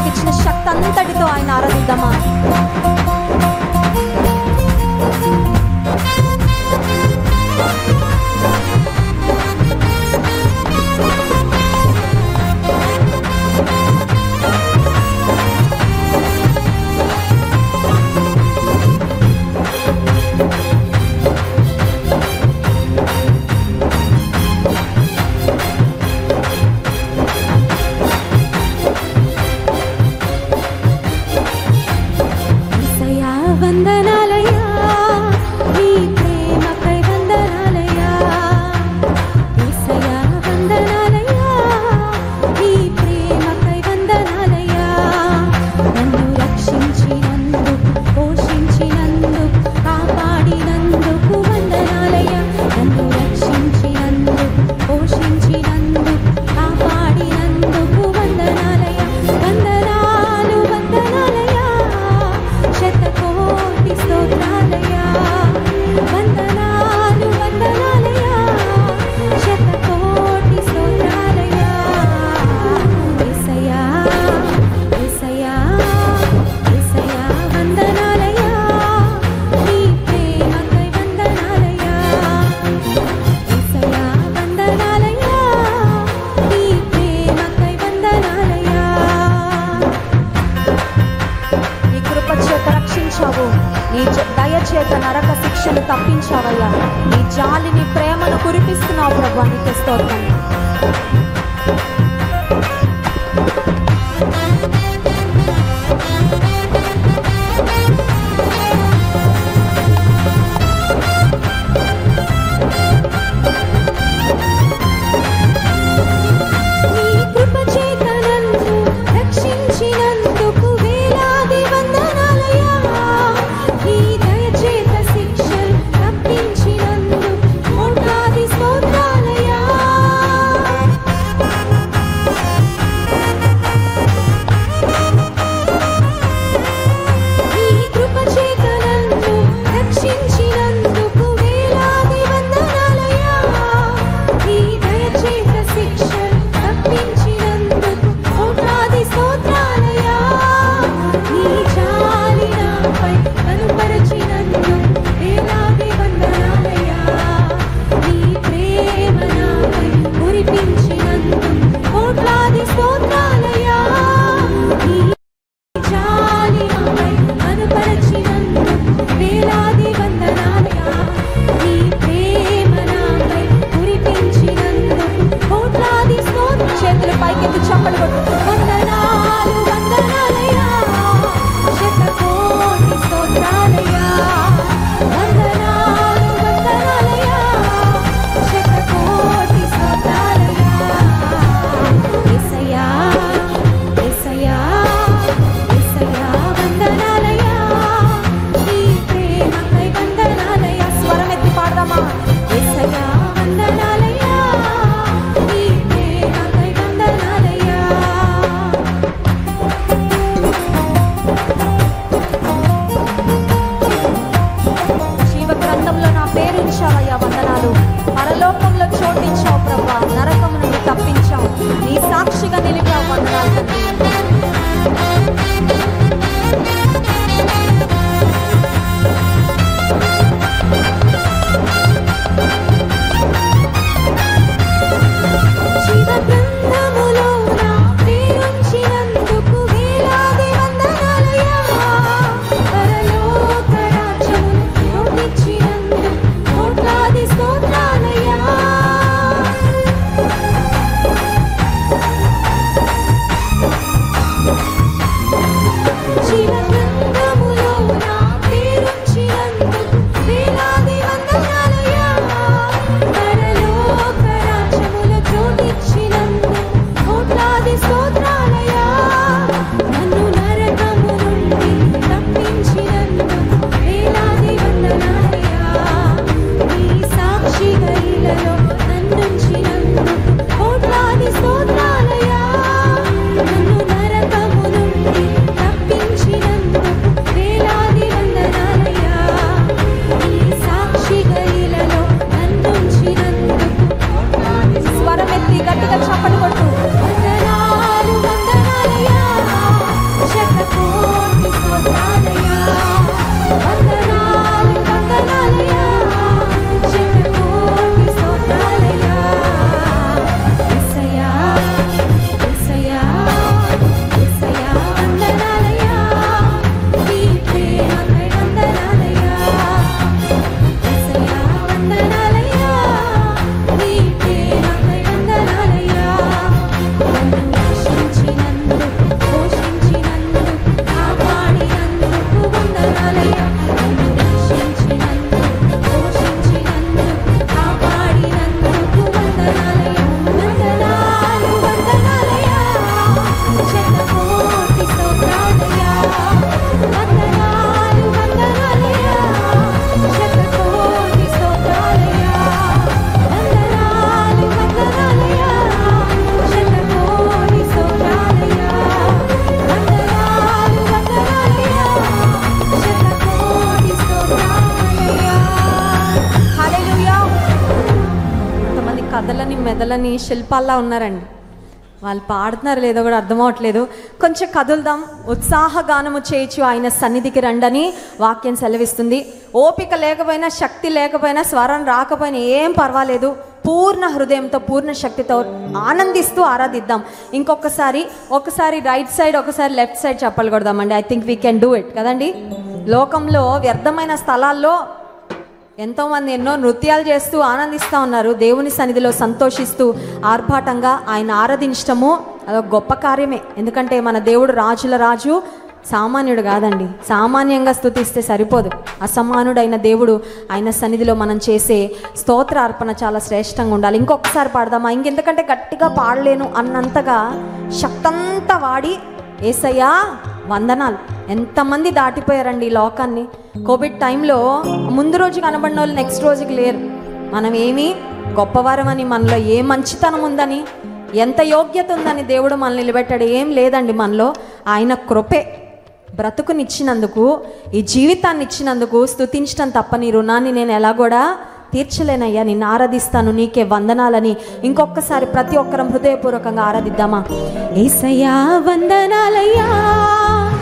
మనకిచ్చిన శక్తి అంతటితో ఆయన ఆరాధిద్దామా? దయచేత నరక శిక్షను తప్పించావయ్యా. నీ జాలిని ప్రేమను కురిపిస్తున్నావు ప్రభువా, నీకే స్తోత్రం. Ladi కథలని మెదలని శిల్పాల్లా ఉన్నారండి. వాళ్ళు పాడుతున్నారు లేదో కూడా అర్థమవట్లేదు. కొంచెం కదులుదాం. ఉత్సాహగానము చేయొచ్చు ఆయన సన్నిధికి రండని వాక్యం సెలవిస్తుంది. ఓపిక లేకపోయినా, శక్తి లేకపోయినా, స్వరం రాకపోయినా ఏం పర్వాలేదు. పూర్ణ హృదయంతో, పూర్ణ శక్తితో ఆనందిస్తూ ఆరాధిద్దాం. ఒకసారి రైట్ సైడ్, ఒకసారి లెఫ్ట్ సైడ్ చెప్పలు కొడదామండి. I think we can do it కదండి. లోకంలో వ్యర్థమైన స్థలాల్లో ఎంతోమంది ఎన్నో నృత్యాలు చేస్తూ ఆనందిస్తూ ఉన్నారు. దేవుని సన్నిధిలో సంతోషిస్తూ ఆర్భాటంగా ఆయన ఆరాధించటము అదొక గొప్ప కార్యమే. ఎందుకంటే మన దేవుడు రాజుల రాజు, సామాన్యుడు కాదండి. సామాన్యంగా స్తుతిస్తే సరిపోదు. అసమానుడైన దేవుడు, ఆయన సన్నిధిలో మనం చేసే స్తోత్ర అర్పణ చాలా శ్రేష్టంగా ఉండాలి. ఇంకొకసారి పాడదామా? ఇంకెందుకంటే గట్టిగా పాడలేను అన్నంతగా శక్తంతా వాడి యేసయ్యా వందనాలు. ఎంతమంది దాటిపోయారండి ఈ లోకాన్ని. కోవిడ్ టైంలో ముందు రోజు కనబడిన వాళ్ళు నెక్స్ట్ రోజుకి లేరు. మనం ఏమీ గొప్పవారమని, మనలో ఏ మంచితనం ఉందని, ఎంత యోగ్యత ఉందని దేవుడు మనల్ని నిలబెట్టాడు. ఏం లేదండి మనలో. ఆయన కృపే. బ్రతుకునిచ్చినందుకు, ఈ జీవితాన్ని ఇచ్చినందుకు స్తుతించడం తప్ప నీ రుణాన్ని నేను ఎలా కూడా తీర్చలేనయ్యా. నిన్ను ఆరాధిస్తాను, నీకే వందనాలని ఇంకొకసారి ప్రతి ఒక్కరం హృదయపూర్వకంగా ఆరాధిద్దామా? యేసయ్యా వందనాలయ్యా,